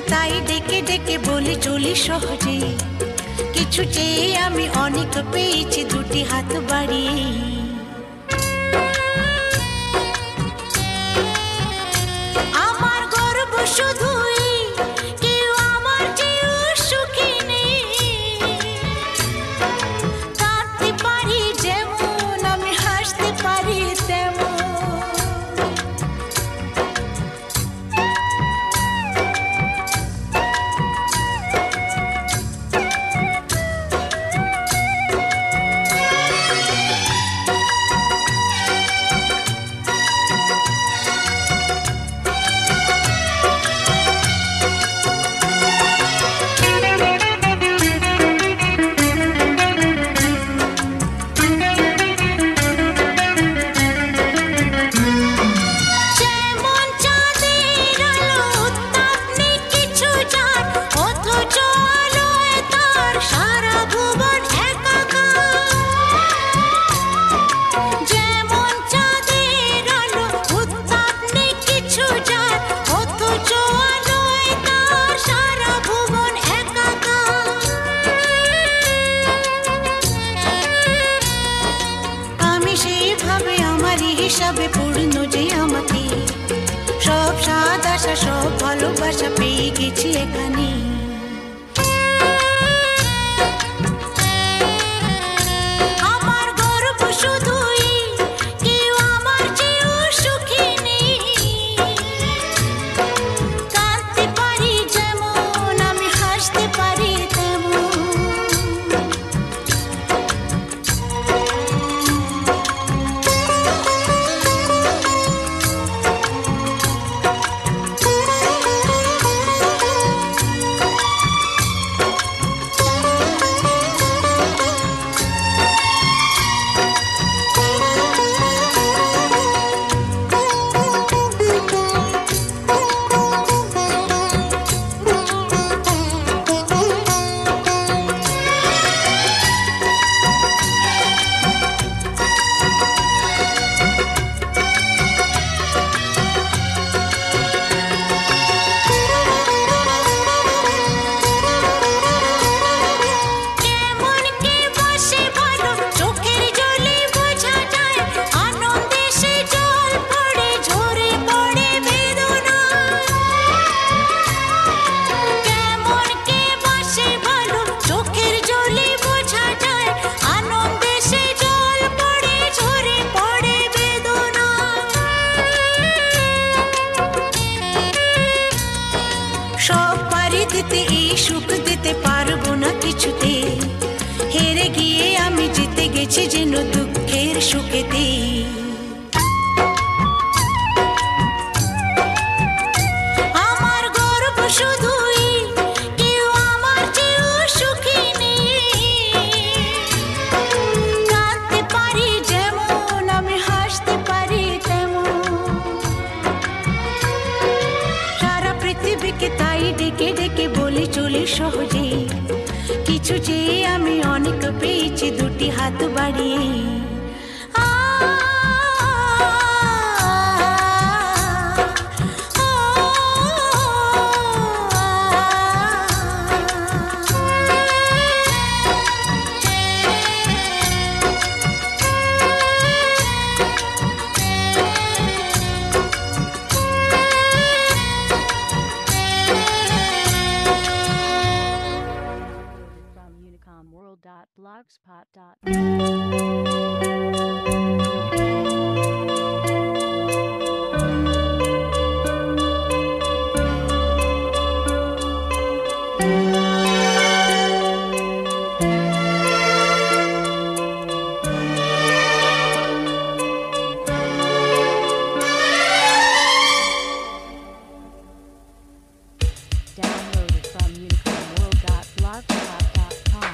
তাই ডেকে ডেকে বলে চলি সহজে, কিছু চেয়ে আমি অনেক পেয়েছি দুটি হাত বাড়িয়ে। আমার গর্ব শুধুই কেউ আমার চেয়েও সুখী নেই, কাঁদতে পারি যেমন আমি হাসতে পারি তেমন। হিসাবে পূর্ণ যে আমাকে, সব স্বাদ আশা সব ভালোবাসা পেয়ে গেছি এখানে। আমার গর্ব শুধুই কেউ আমার চেয়েও সুখী নেই, কাঁদতে পারি যেমন আমি হাসতে পারি তেমন। সব পারি দিতে এই সুখ দিতে পারবো না কিছুতে, হেরে গিয়ে আমি জিতে গেছি যেন দুঃখের সুখেতে। আমার গর্ব শুধুই কেউ আমার চেয়েও সুখী নেই, কাঁদতে পারি যেমন আমি হাসতে পারি তেমন। সারা পৃথিবীকে তাই ডেকে ডেকে বলে চলি সহজে, কিছু চেয়ে আমি অনেক পেয়েছি দুটি হাত বাড়িয়ে। Downloaded from unicornworld.blogspot.com.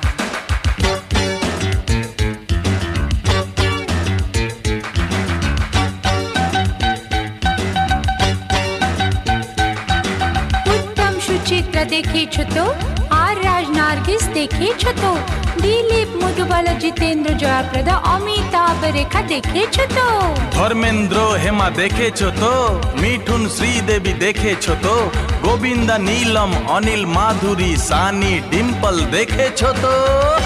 দেখেছো তো আর রাজ নার্গিস দেখেছো তো দিলীপ মধুবালা জিতেন্দ্র জয়াপ্রদা অমিতাভ রেখা দেখেছো তো ধর্মেন্দ্র হেমা দেখেছো তো মিঠুন শ্রীদেবী দেখেছো তো গোবিন্দা নীলম অনিল মাধুরী সানি ডিম্পল দেখেছো তো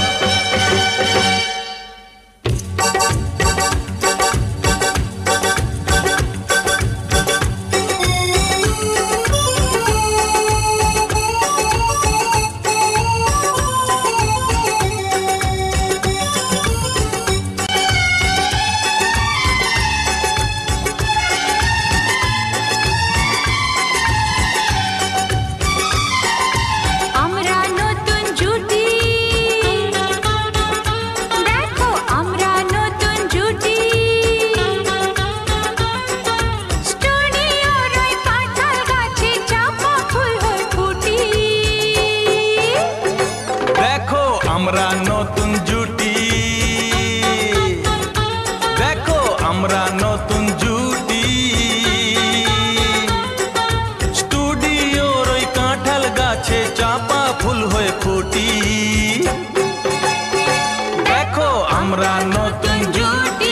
আমরা নতুন জুটি দেখো আমরা নতুন জুটি স্টুডিওর ওই কাঁঠাল গাছে চাপা ফুল হয়ে ফুটি দেখো আমরা নতুন জুটি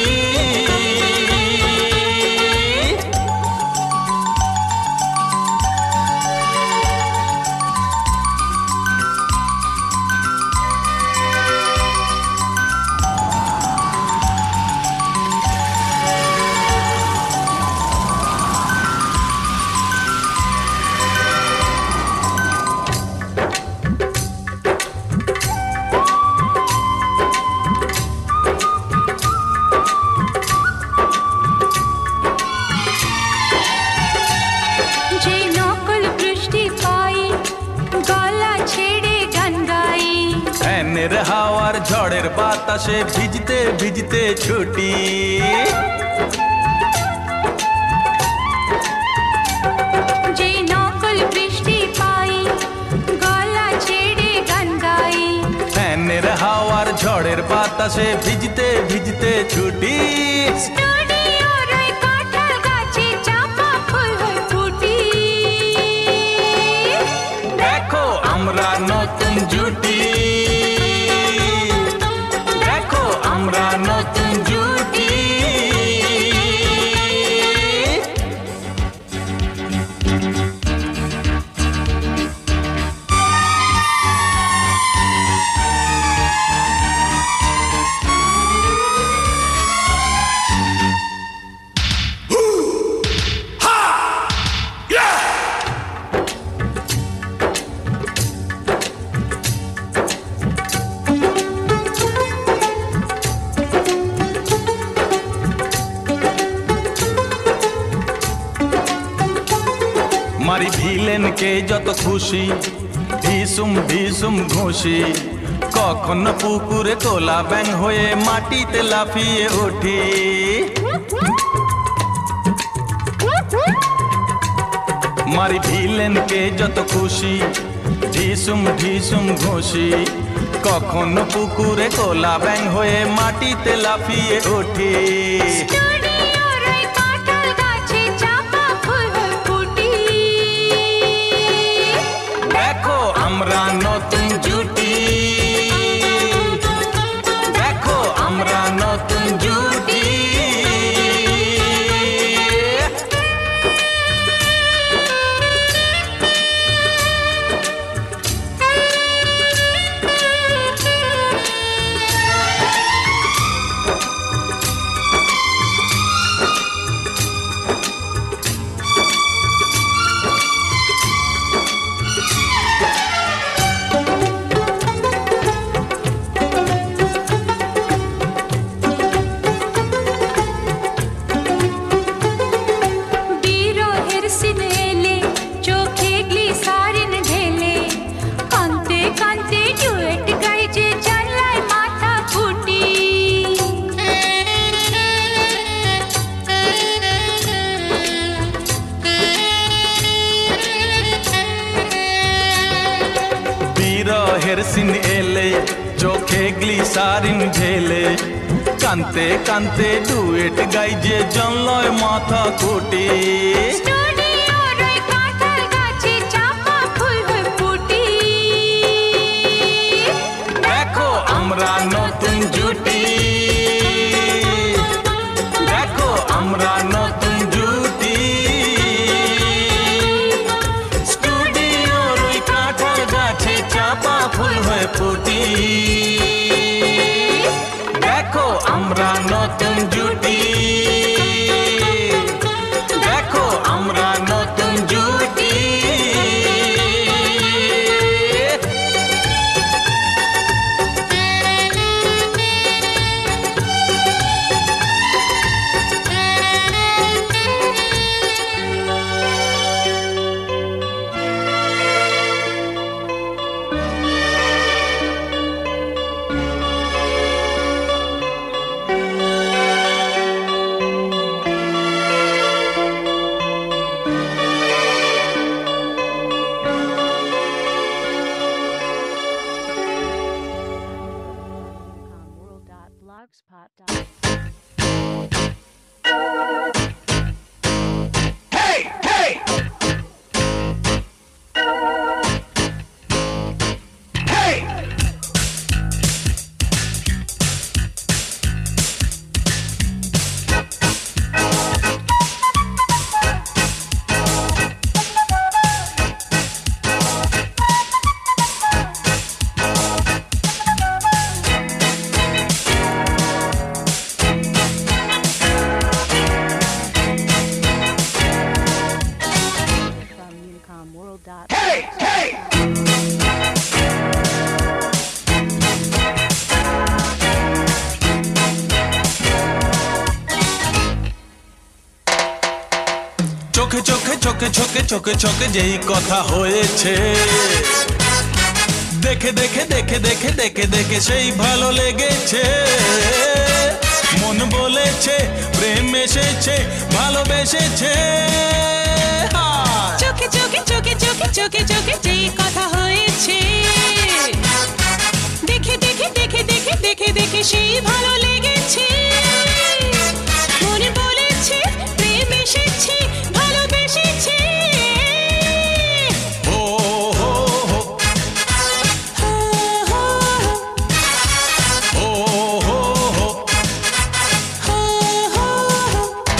হাওয়ার ঝড়ের বাতাসে ভিজতে ভিজতে ছুটি যে নকল বৃষ্টি পাই গলা ছেড়ে গান গাই ফ্যানের হাওয়ার ঝড়ের বাতাসে ভিজতে ভিজতে ছুটি স্টুডিওর ওই কাঁঠাল গাছে চাপা ফুল হয়ে ফুটি দেখো আমরা নতুন জুটি আমরা নতুন জুটি মারি ভিলেনকে যত খুশি ঢিসুম ঢিসুম ঘুষি কখন পুকুরে তোলা ব্যাং হয়ে মাটিতে লাফিয়ে উঠি মারি ভিলেনকে যত খুশি ঢিসুম ঢিসুম ঘুষি কখন পুকুরে তোলা ব্যাং হয়ে মাটিতে লাফিয়ে উঠি আমরা নতুন জুটি দেখো আমরা নতুন জুটি বিরহের সিন এলে চোখে গ্লিসারিন ঢেলে কানতে কানতে ডুয়েট গাই যে জনলয় মাথা কুটি স্টুডিওর ওই কাঁঠাল গাছে চাপা ফুল হয়ে ফুটি আমরা নতুন জুটি, দেখো আমরা নতুন জুটি। স্টুডিওর ওই কাঁঠাল গাছে চাপা ফুল হয়ে ফুটি, দেখো আমরা নতুন জুটি, দেখো আমরা নতুন জুটি। World.blogspot.com. From unicomworld.com. চোখে চোখে চোখে চোখে চোখে চোখে যেই কথা হয়েছে, দেখে দেখে দেখে দেখে দেখে দেখে সেই ভালো লেগেছে। মন বলেছে প্রেম এসেছে, ভালোবেসেছে। চোখে চোখে চোখে চোখে চোখে চোখে যেই কথা হয়েছে, দেখে দেখে দেখে দেখে দেখে দেখে সেই ভালো লেগেছে। মনে বলেছে প্রেম এসেছে, ভালোবেসেছে। ও হো হো, হো, হো, ও হো হো। হো, হো, হো।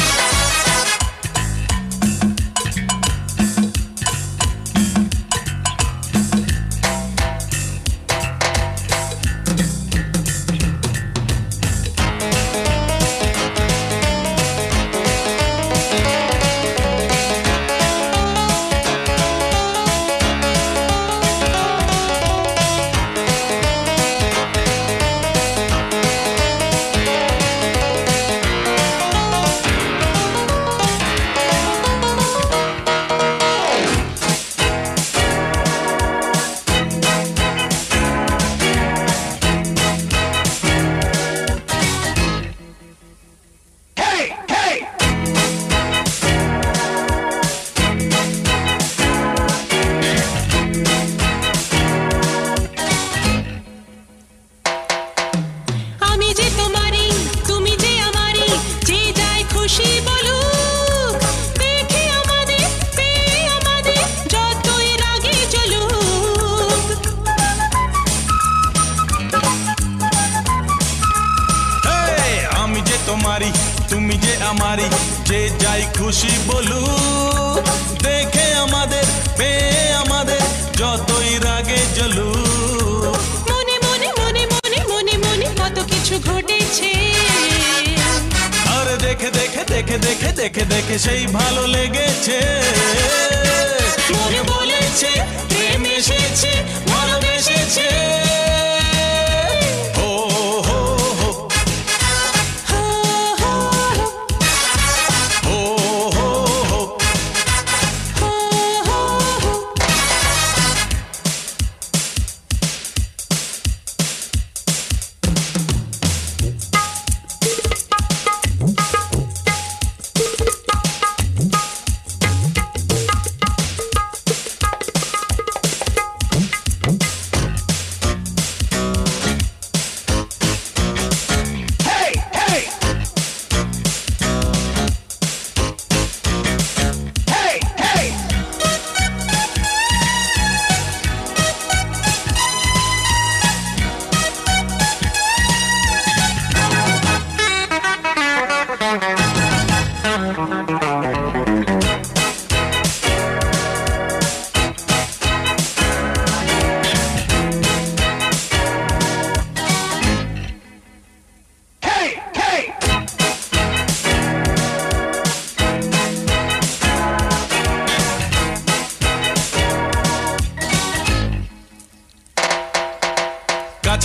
আমি যে তোমারই, তুমি যে আমারই, যে যাই খুশি বলুক। দেখে আমাদের, পেয়ে আমাদের, যতই রাগে চলুক। এই, আমি যে তোমারই, তুমি যে আমারই, যে যাই খুশি বলুক। দেখে আমাদের, পেয়ে আমাদের, যতই রাগে জ্বলুক। মনে মনে মনে মনে মনে মনে কত কিছু ঘটেছে। আর দেখে দেখে দেখে দেখে দেখে দেখে সেই ভালো লেগেছে। মনে বলেছে প্রেম এসেছে, ভালোবেসেছে। ও হো হো, হো, হো, ও হো হো। হো, হো, হো।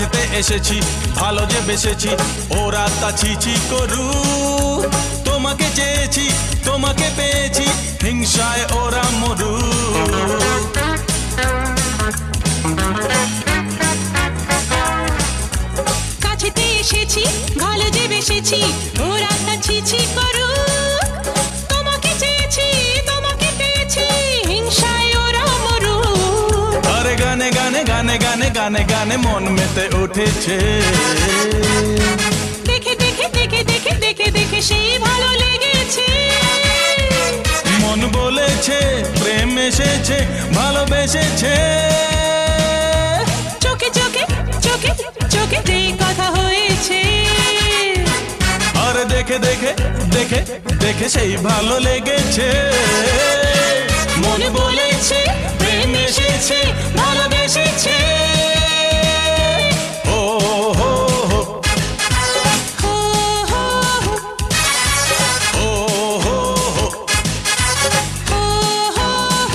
কাছেতে এসেছি ভালো যে বেসেছি ওরা তা ছিছি করু তোমাকে চেয়েছি তোমাকে পেয়েছি হিংসায় ওরা মরু কাছেতে এসেছি ভালো যে বেসেছি ওরা তা ছিছি করু তোমাকে চেয়েছি তোমাকে পেয়েছি হিংসায় ওরা মরু আরে গানে গানে গানে গানে গানে গানে মন মেতে উঠেছে দেখে দেখে দেখে দেখে দেখে দেখে সেই ভালো লেগেছে মন বলেছে প্রেম এসেছে ভালোবেসেছে চোখে চোখে চোখে চোখে যেই কথা হয়েছে আর দেখে দেখে দেখে দেখে সেই ভালো লেগেছে মন বলেছে প্রেম এসেছে ভালোবেসেছে ও হো হো হো হো ও হো হো হো হো হো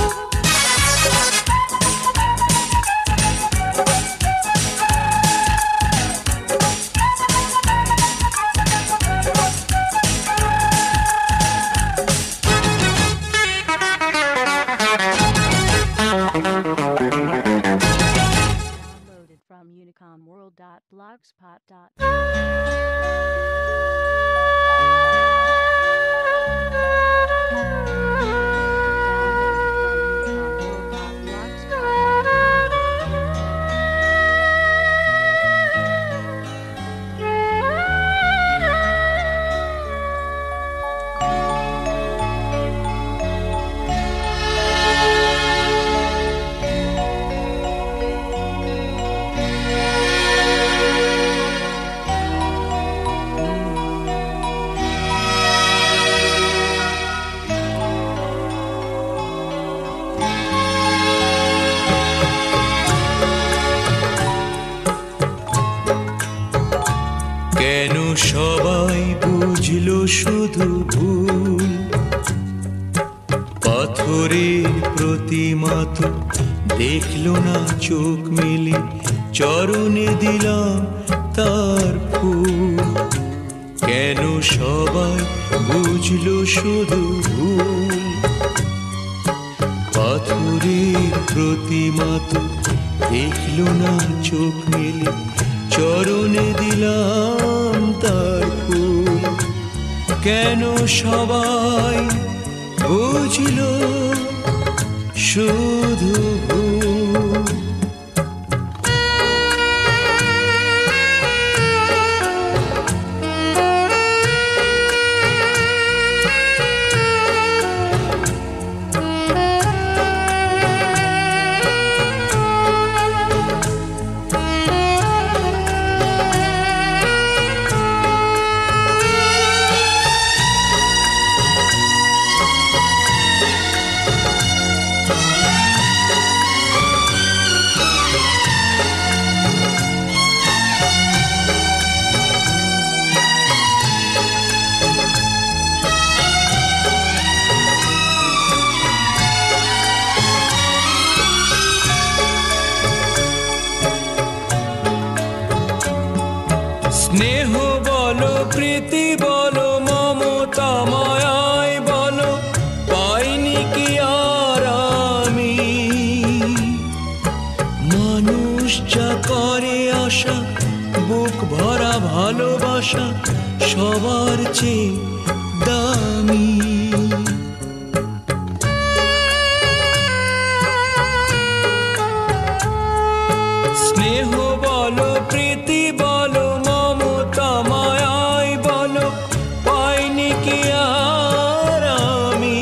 Downloaded from unicomworld.blogspot.com. কেন সবাই বুঝলো শুধু ভুল পাথরের প্রতিমা তো দেখলো না চোখ মেলে চরণে দিলাম তার ফুল কেন সবাই বুঝলো শুধু ভুল পাথরের প্রতিমা তো দেখলো না চোখ মেলে চরণে দিলাম তার ফুল কেন সবাই বুঝল শুধু ভুল স্নেহ বলো প্রীতি বলো মমতা মায়ায় বলো পাইনি কি আর আমি মানুষ যা করে আশা বুক ভরা ভালোবাসা সবার চেয়ে দামি স্নেহ বলো প্রীতি বলো মমতা মায়ায় বলো পাইনি কি আর আমি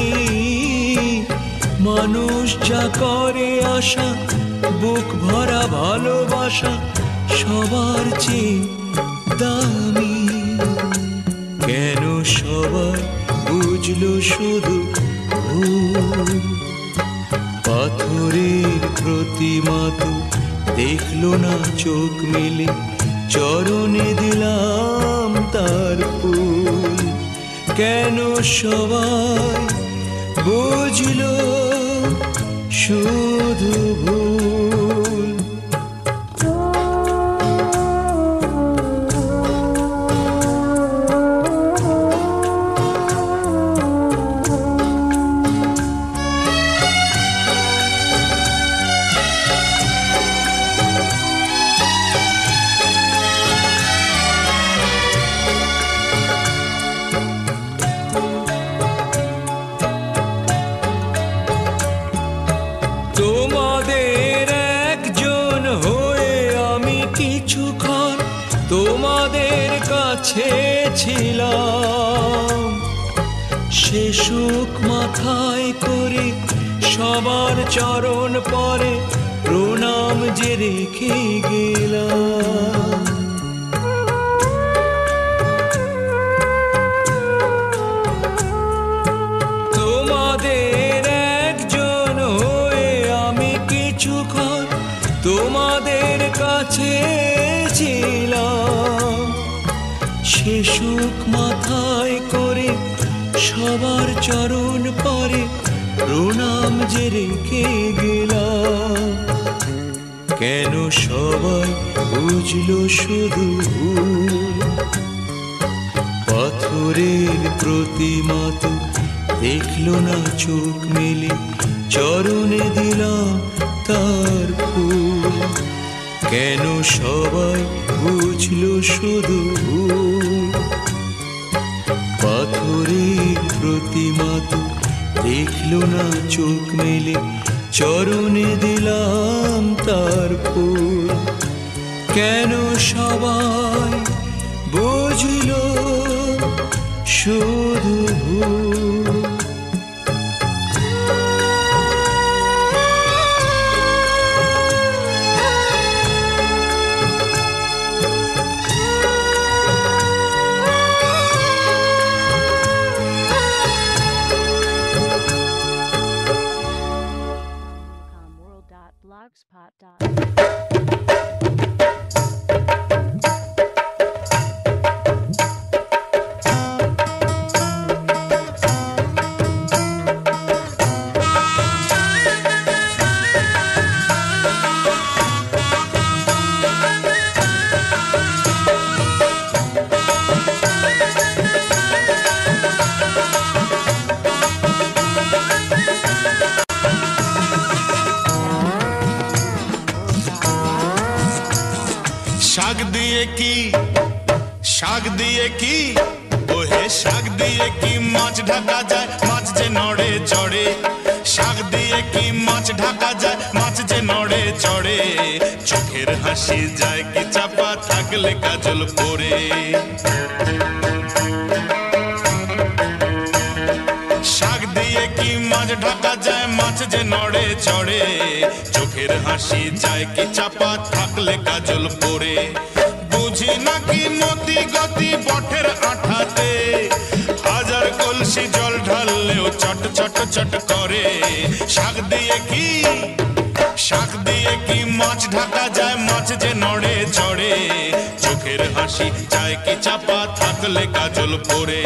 মানুষ যা করে আশা বুক ভরা ভালোবাসা সবার চেয়ে দামি কেন সবাই বুঝলো শুধু ভুল পাথরের প্রতিমা তো দেখলো না চোখ মেলে চরণে দিলাম তার ফুল কেন সবাই বুঝলো শুধু ভুল কাছে ছিলাম, সে সুখ মাথায় করে সবার চরণ পরে প্রণাম যে রেখে গেলাম। তোমাদের একজন হয়ে আমি কিছুক্ষণ তোমাদের কাছে ছিলাম, সে সুখ মাথায় করে সবার চরণ পরে প্রণাম যে রেখে গেলাম। কেন সবাই বুঝলো শুধু পাথরের প্রতিমা তো দেখলো না চোখ মেলে, চরণে দিলাম তার ফুল। কেন সবাই বুঝলো শুধু পাথরের প্রতিমা তো দেখলো না চোখ মেলে, চরণে দিলাম তার ফুল। কেন সবাই বুঝলো শুধু world.blogspot.com. শাক দিয়ে কি ওহে শাক দিয়ে কি মাছ ঢাকা যায়, মাছ যে নড়ে চড়ে। শাক দিয়ে কি মাছ ঢাকা যায়, মাছ যে নড়ে চড়ে। চোখের হাসি যায় কি চাপা থাকলে কাজল পরে। শাক দিয়ে কি মাছ ঢাকা যায়, মাছ যে নড়ে চড়ে। চোখের হাসি যায় কি চাপা থাকলে কাজল পরে। বুঝি নাকি মতি গতি বটের আঠাতে, হাজার কলসি জল ঢাললেও চট চট চট করে। শাক দিয়ে কি মাছ ঢাকা যায়, মাছ যে নড়ে চড়ে। চোখের হাসি যায় কি চাপা থাকলে কাজল পরে।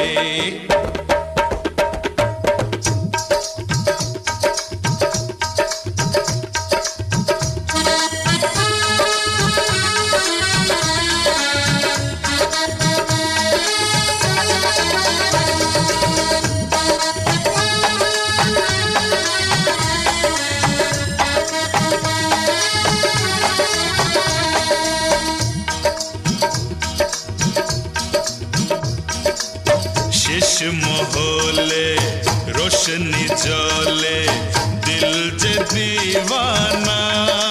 শেষ মহলে রোশনি জলে দিল যে দিওয়ানা।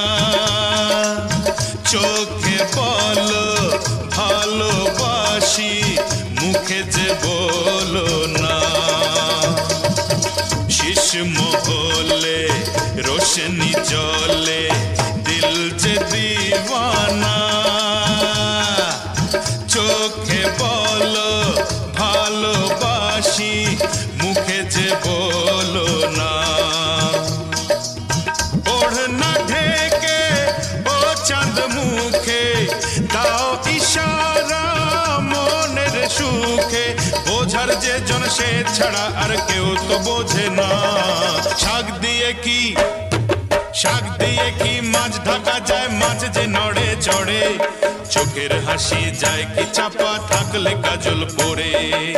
চোখে বলো ভালোবাসি, মুখে যে বলো না। শেষ মহলে রোশনি জলে দিল যে দিওয়ানা। চোখে বলো ভালোবাসি, মুখে যে বলো না। ওড়না ঢেকে ও চাঁদ মুখে দাও ইশারা মনের সুখে। বোঝার যে জন সে ছাড়া আর কেউ তো বোঝে না। শাক দিয়ে কি মাছ ঢাকা যায়, মাছ যে নড়ে চড়ে। চোখের হাসি যায় কি চাপা থাকলে কাজল পরে।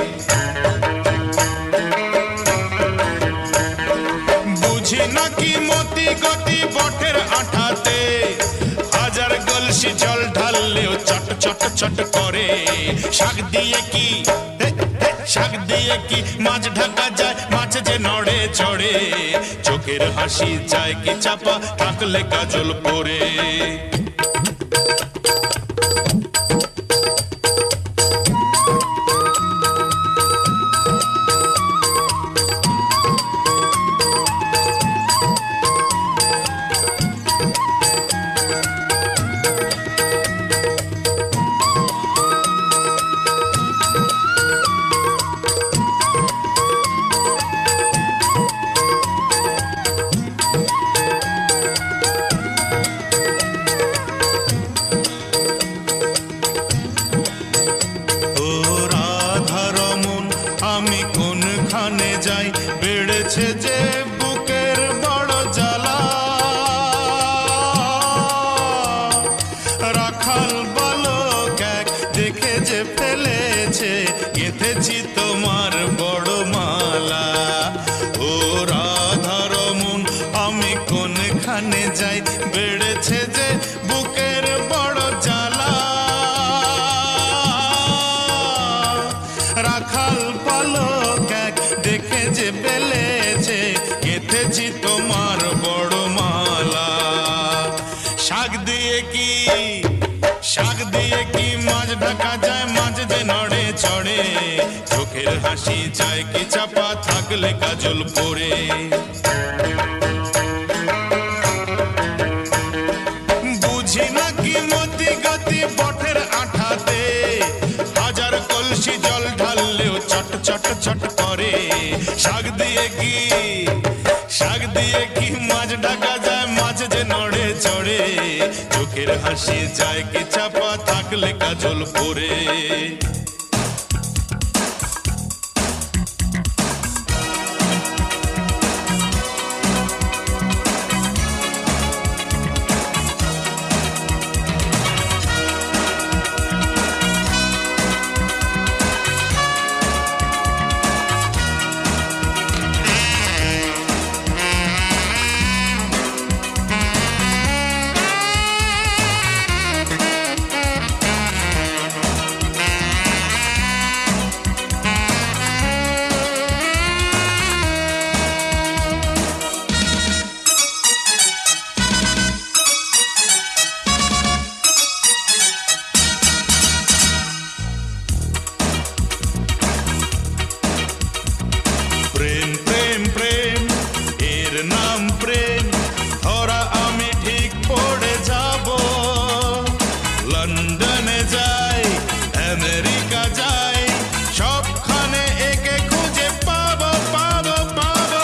বুঝি নাকি মতি গতি বটের আঠাতে, হাজার গলসি জল ঢাললেও চট চট চট করে। শাক দিয়ে কি মাছ ঢাকা যায়, মাছ যে নড়ে চড়ে। চোখের হাসি যায় কি চাপা থাকলে কাজল পরে। রাখাল বালক এক দেখে যে ফেলেছে গেঁথেছি তোমার বড় মালা। ও রাধার মন আমি কোনখানে যাই বেড়েছে যে বুকের বড় জ্বালা। রাখাল পালক এক দেখে যে ফেলেছে গেঁথেছি তোমার বড় মালা। শাক দিয়ে কি মাছ ঢাকা যায়, মাছ যে নড়ে চড়ে চোখের হাসি যায় কি চাপা থাকলে কাজল পরে। বুঝি না কি মতি গতি বটের আঠাতে, হাজার কলসি জল ঢাললেও চট চট চট করে। শাক দিয়ে কি মাছ ঢাকা যায়, মাছ যে নড়ে চড়ে চোখের হাসি যায় কি চাপা থাকলে কাজল পরে। প্রেম প্রেম প্রেম এর নাম প্রেম, ধরা আমি ঠিক পড়ে যাব। লন্ডনে যাই আমেরিকা যাই সবখানে একে খুঁজে পাবো পাবো পাবো।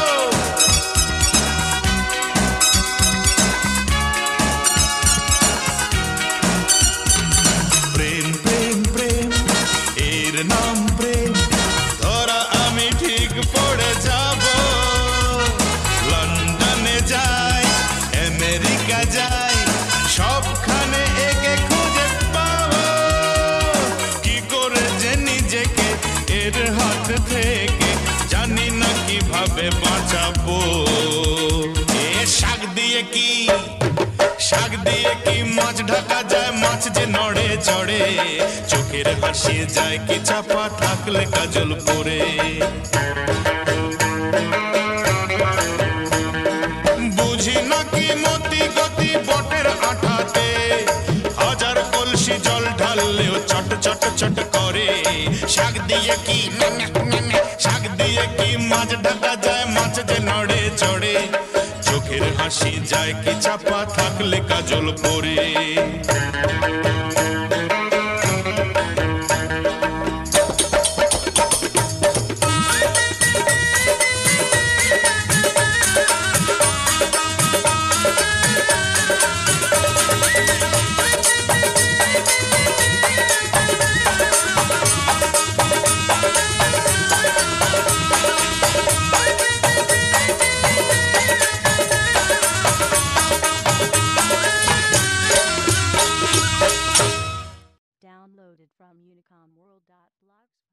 প্রেম প্রেম প্রেম এর নাম প্রেম, ধরা আমি ঠিক পড়ে যাব। লন্ডনে যাই আমেরিকা যাই সবখানে একে খুঁজে পাবো। কি করে যে নিজেকে এর হাত থেকে জানি না কিভাবে বাঁচাবো। এ শাক দিয়ে কি মাছ ঢাকা যায়, মাছ যে নড়ে চড়ে চোখের হাসি যায় কি চাপা থাকলে কাজল পরে। বুঝি না কি মতি গতি বটের আঠাতে, হাজার কলসি জল ঢাললেও চট চট চট করে। শাক দিয়ে কি মাছ ঢাকা যায়, মাছ যে নড়ে চড়ে চোখের হাসি যায় কি চাপা থাকলে কাজল পরে। Downloaded from unicomworld.blogspot.